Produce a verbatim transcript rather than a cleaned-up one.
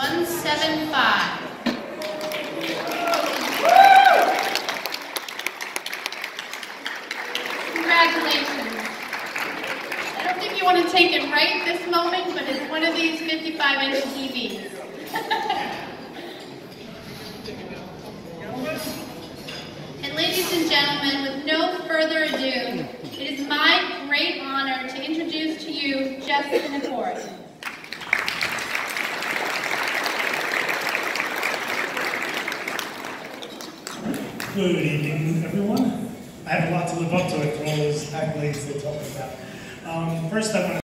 one seven five. Congratulations. I don't think you want to take it right this moment, but it's one of these fifty-five inch T Vs. And ladies and gentlemen, with no further ado, it is my great honor to introduce to you Justin McCord. Good evening, everyone. I have a lot to live up to it for all those accolades they talk about. Um, first, I want to